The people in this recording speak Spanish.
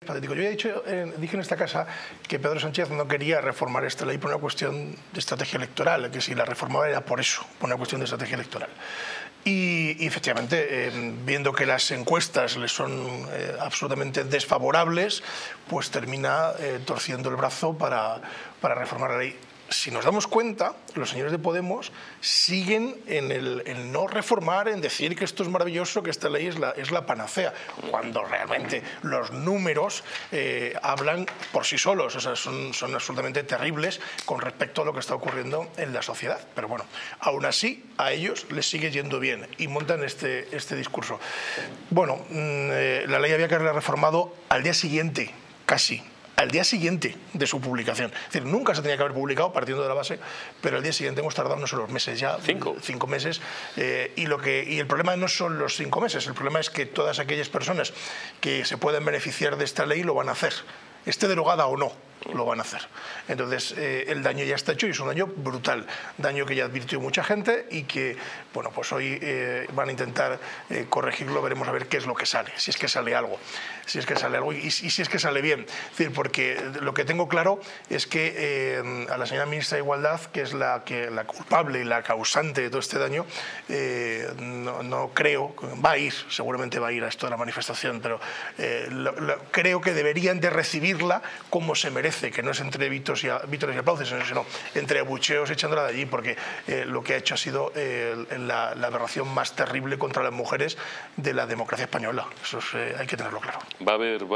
Patético. Yo ya dije en esta casa que Pedro Sánchez no quería reformar esta ley por una cuestión de estrategia electoral, que si la reformaba era por eso, por una cuestión de estrategia electoral. Y efectivamente, viendo que las encuestas le son absolutamente desfavorables, pues termina torciendo el brazo para reformar la ley. Si nos damos cuenta, los señores de Podemos siguen en el no reformar, en decir que esto es maravilloso, que esta ley es la panacea, cuando realmente los números hablan por sí solos, o sea, son absolutamente terribles con respecto a lo que está ocurriendo en la sociedad. Pero bueno, aún así a ellos les sigue yendo bien y montan este discurso. Bueno, la ley había que haberla reformado al día siguiente, casi. Al día siguiente de su publicación. Es decir, nunca se tenía que haber publicado, partiendo de la base, pero al día siguiente hemos tardado no solo meses ya, 5 meses, y el problema no son los 5 meses, el problema es que todas aquellas personas que se pueden beneficiar de esta ley lo van a hacer, esté derogada o no, lo van a hacer. Entonces, el daño ya está hecho y es un daño brutal, daño que ya advirtió mucha gente y que, bueno, pues hoy van a intentar corregirlo, veremos a ver qué es lo que sale, si es que sale algo, y si es que sale bien. Es decir, porque lo que tengo claro es que a la señora ministra de Igualdad, que es la culpable y la causante de todo este daño, no creo, va a ir, seguramente va a ir a esto de la manifestación, pero creo que deberían de recibirla como se merece, que no es entre vítores y aplausos, sino entre abucheos echándola de allí, porque lo que ha hecho ha sido la aberración más terrible contra las mujeres de la democracia española. Eso hay que tenerlo claro.